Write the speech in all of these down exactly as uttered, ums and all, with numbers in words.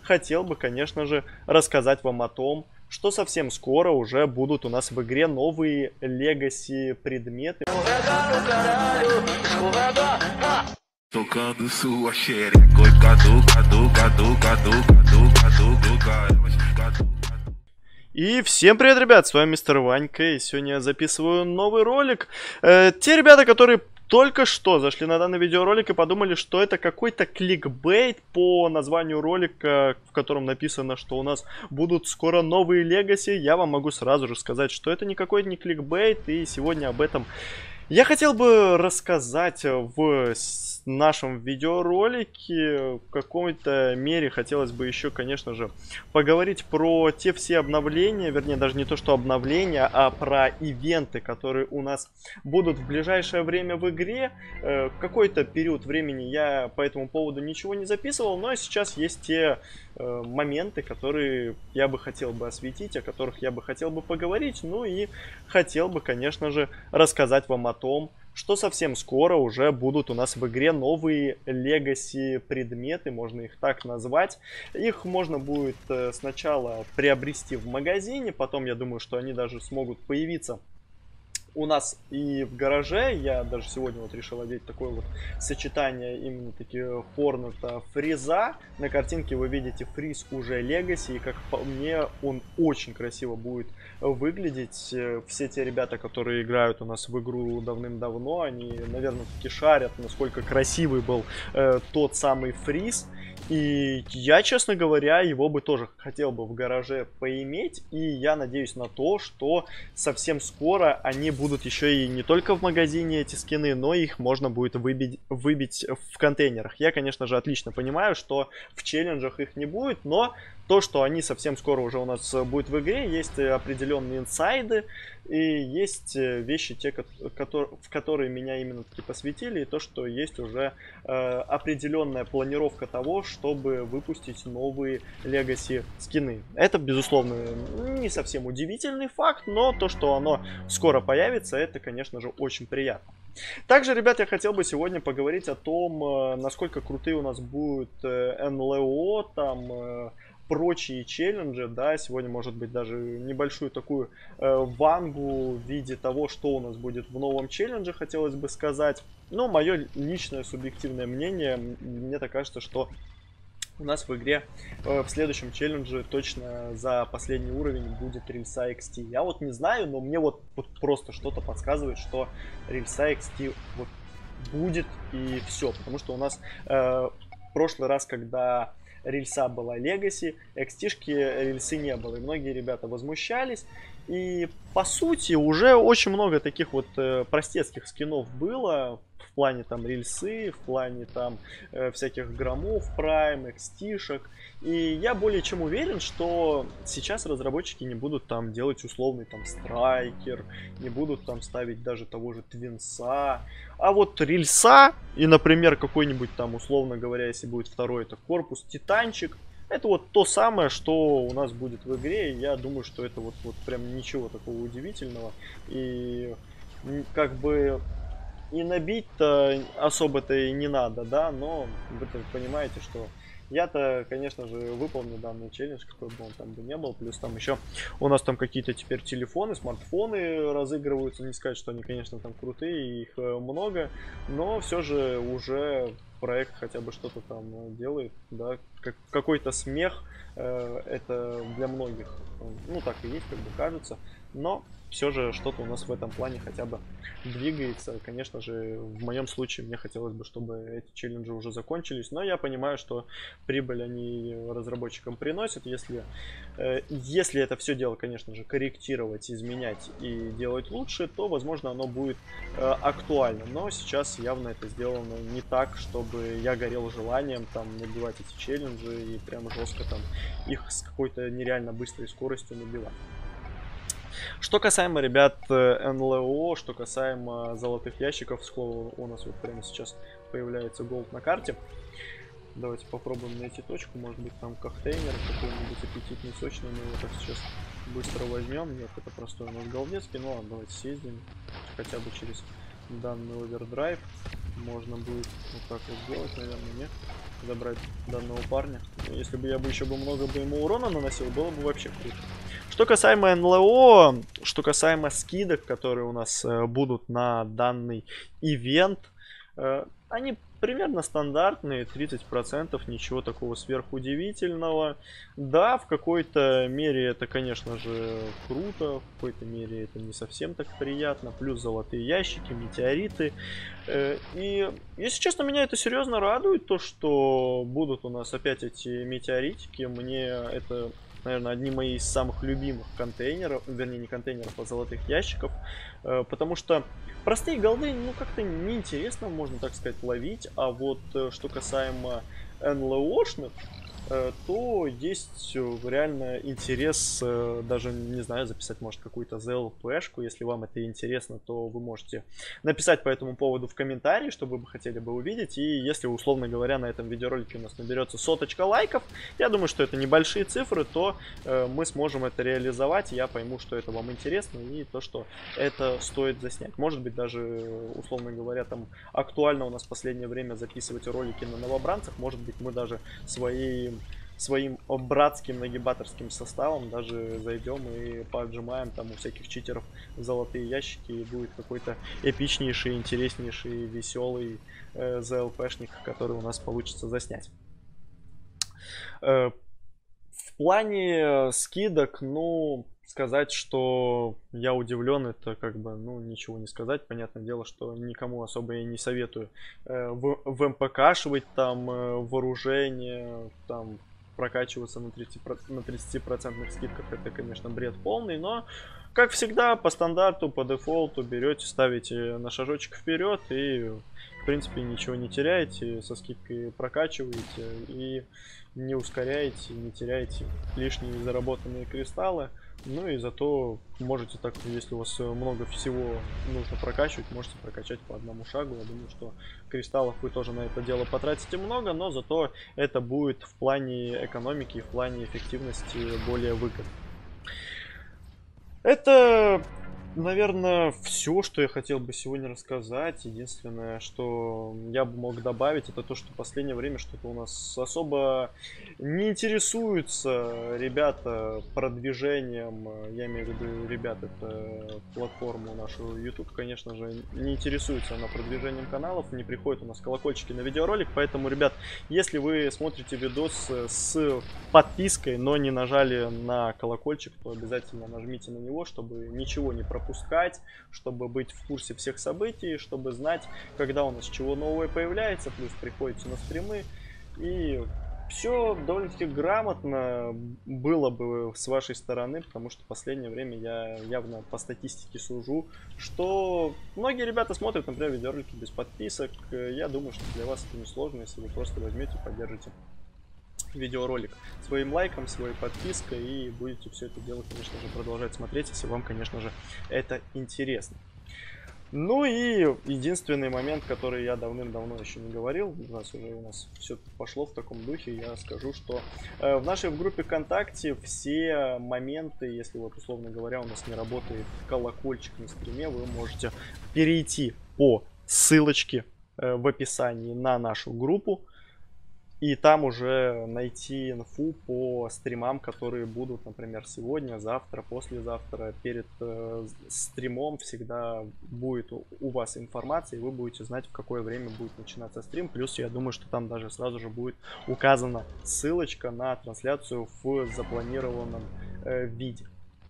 хотел бы, конечно же, рассказать вам о том, что совсем скоро уже будут у нас в игре новые Legacy предметы. Tocando sua xereca, cadu, cadu, cadu, cadu, cadu, cadu, cadu. И всем привет, ребят, с вами мистер Ванька, и сегодня я записываю новый ролик. Э, те ребята, которые только что зашли на данный видеоролик и подумали, что это какой-то кликбейт по названию ролика, в котором написано, что у нас будут скоро новые Legacy, я вам могу сразу же сказать, что это никакой не кликбейт, и сегодня об этом я хотел бы рассказать в нашем видеоролике. В какой-то мере хотелось бы еще, конечно же, поговорить про те все обновления, вернее, даже не то, что обновления, а про ивенты, которые у нас будут в ближайшее время в игре. В какой-то период времени я по этому поводу ничего не записывал, но сейчас есть те моменты, которые я бы хотел бы осветить, о которых я бы хотел бы поговорить, ну и хотел бы, конечно же, рассказать вам о том, что совсем скоро уже будут у нас в игре новые Legacy предметы, можно их так назвать. Их можно будет сначала приобрести в магазине, потом я думаю, что они даже смогут появиться у нас и в гараже. Я даже сегодня вот решил одеть такое вот сочетание именно таки Хорнета фриза. На картинке вы видите фриз уже Legacy, и как по мне он очень красиво будет выглядеть. Все те ребята, которые играют у нас в игру давным-давно, они, наверное, таки шарят, насколько красивый был э, тот самый фриз. И я, честно говоря, его бы тоже хотел бы в гараже поиметь. И я надеюсь на то, что совсем скоро они будут еще и не только в магазине, эти скины, но их можно будет выбить, выбить в контейнерах. Я, конечно же, отлично понимаю, что в челленджах их не будет, но то, что они совсем скоро уже у нас будет в игре, есть определенные инсайды, и есть вещи, те, в которые меня именно таки посвятили, и то, что есть уже э, определенная планировка того, чтобы выпустить новые Legacy скины. Это, безусловно, не совсем удивительный факт, но то, что оно скоро появится, это, конечно же, очень приятно. Также, ребят, я хотел бы сегодня поговорить о том, насколько крутые у нас будут эн эл о, там, прочие челленджи, да, сегодня, может быть, даже небольшую такую э, вангу в виде того, что у нас будет в новом челлендже, хотелось бы сказать. Но мое личное субъективное мнение, мне так кажется, что у нас в игре э, в следующем челлендже точно за последний уровень будет рельса икс ти. Я вот не знаю, но мне вот, вот просто что-то подсказывает, что рельса икс ти вот будет и все. Потому что у нас э, в прошлый раз, когда рельса была Legacy, икс ти-шки рельсы не было. И многие ребята возмущались. И по сути уже очень много таких вот э, простецких скинов было. В плане там рельсы, в плане там э, всяких громов, прайм, икс ти-шек. И я более чем уверен, что сейчас разработчики не будут там делать условный там страйкер, не будут там ставить даже того же твинса. А вот рельса и, например, какой-нибудь там, условно говоря, если будет второй, это корпус, титанчик. Это вот то самое, что у нас будет в игре. И я думаю, что это вот, вот прям ничего такого удивительного. И как бы и набить-то особо-то и не надо, да, но вы понимаете, что я-то, конечно же, выполню данный челлендж, какой бы он там бы не был. Плюс там еще у нас там какие-то теперь телефоны, смартфоны разыгрываются. Не сказать, что они, конечно, там крутые, их много, но все же уже проект хотя бы что-то там делает, да, как, какой-то смех, э, это для многих, ну, так и есть, как бы кажется, но все же что-то у нас в этом плане хотя бы двигается. Конечно же, в моем случае мне хотелось бы, чтобы эти челленджи уже закончились, но я понимаю, что прибыль они разработчикам приносят. Если, э, если это все дело, конечно же, корректировать, изменять и делать лучше, то, возможно, оно будет э, актуально. Но сейчас явно это сделано не так, чтобы я горел желанием там набивать эти челленджи и прям жестко там их с какой-то нереально быстрой скоростью набивать. Что касаемо, ребят, эн эл о, что касаемо золотых ящиков, слово у нас вот прямо сейчас появляется голд на карте. Давайте попробуем найти точку, может быть там коктейлер какой-нибудь аппетитный, сочный, мы его так сейчас быстро возьмем. Нет, это простой у нас голдецкий, ну ладно, давайте съездим хотя бы через данный овердрайв. Можно будет вот так вот сделать, наверное, нет? забрать данного парня. Если бы я бы еще бы много бы ему урона наносил, было бы вообще круто. Что касаемо эн эл о, что касаемо скидок, которые у нас э, будут на данный ивент, э, они примерно стандартные, тридцать процентов, ничего такого сверхудивительного. Да, в какой-то мере это, конечно же, круто, в какой-то мере это не совсем так приятно. Плюс золотые ящики, метеориты. Э, и, если честно, меня это серьезно радует, то, что будут у нас опять эти метеоритики. Мне это... наверное, одни мои из самых любимых контейнеров, вернее, не контейнеров, а золотых ящиков, э, потому что простые голды, ну, как-то неинтересно, можно так сказать, ловить, а вот э, что касаемо эн эл о-шных, э, то есть реально интерес, э, даже, не знаю, записать, может, какую-то зэ эл пэ-шку, если вам это интересно, то вы можете написать по этому поводу в комментарии, что вы бы хотели бы увидеть, и если, условно говоря, на этом видеоролике у нас наберется соточка лайков, я думаю, что это небольшие цифры, то э, мы сможем это реализовать, я пойму, что это вам интересно, и то, что это стоит заснять. Может быть, даже, условно говоря, там актуально у нас в последнее время записывать ролики на новобранцах, может быть, мы даже свои... своим братским нагибаторским составом даже зайдем и поджимаем там у всяких читеров золотые ящики, и будет какой-то эпичнейший, интереснейший, веселый э, зэ эл пэ-шник, который у нас получится заснять. Э, в плане скидок, ну, сказать, что я удивлен, это как бы, ну, ничего не сказать. Понятное дело, что никому особо я не советую э, в, в эм пэ ка-шивать там э, вооружение, там прокачиваться на тридцати процентных скидках. Это, конечно, бред полный, но, как всегда, по стандарту, по дефолту берете, ставите на шажочек вперед и, в принципе, ничего не теряете, со скидкой прокачиваете и не ускоряете, не теряете лишние заработанные кристаллы. Ну и зато можете так, если у вас много всего нужно прокачивать, можете прокачать по одному шагу. Я думаю, что кристаллов вы тоже на это дело потратите много, но зато это будет в плане экономики и в плане эффективности более выгодно. Это, наверное, все, что я хотел бы сегодня рассказать. Единственное, что я бы мог добавить, это то, что в последнее время что-то у нас особо не интересуются ребята продвижением. Я имею в виду ребят, это платформу нашу YouTube, конечно же, не интересуется она продвижением каналов, не приходят у нас колокольчики на видеоролик. Поэтому, ребят, если вы смотрите видос с подпиской, но не нажали на колокольчик, то обязательно нажмите на него, чтобы ничего не пропускать, чтобы быть в курсе всех событий, чтобы знать, когда у нас чего нового появляется, плюс приходите на стримы. И все довольно-таки грамотно было бы с вашей стороны, потому что в последнее время я явно по статистике сужу, что многие ребята смотрят, например, видеоролики без подписок. Я думаю, что для вас это не сложно, если вы просто возьмете и поддержите видеоролик своим лайком, своей подпиской, и будете все это дело, конечно же, продолжать смотреть, если вам, конечно же, это интересно. Ну и единственный момент, который я давным-давно еще не говорил, у нас уже у нас все пошло в таком духе, я скажу, что э, в нашей в группе ВКонтакте все моменты, если вот, условно говоря, у нас не работает колокольчик на стриме, вы можете перейти по ссылочке э, в описании на нашу группу, и там уже найти инфу по стримам, которые будут, например, сегодня, завтра, послезавтра. Перед э, стримом всегда будет у, у вас информация, и вы будете знать, в какое время будет начинаться стрим. Плюс, я думаю, что там даже сразу же будет указана ссылочка на трансляцию в запланированном э, виде.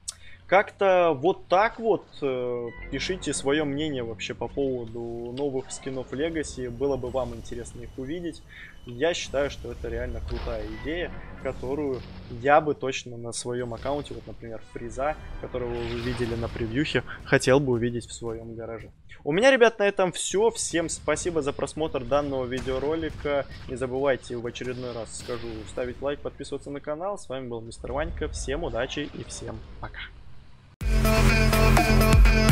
Как-то вот так вот э, пишите свое мнение вообще по поводу новых скинов Legacy. Было бы вам интересно их увидеть. Я считаю, что это реально крутая идея, которую я бы точно на своем аккаунте, вот, например, Фриза, которого вы видели на превьюхе, хотел бы увидеть в своем гараже. У меня, ребят, на этом все. Всем спасибо за просмотр данного видеоролика. Не забывайте, в очередной раз скажу, ставить лайк, подписываться на канал. С вами был мистер Ванька. Всем удачи и всем пока.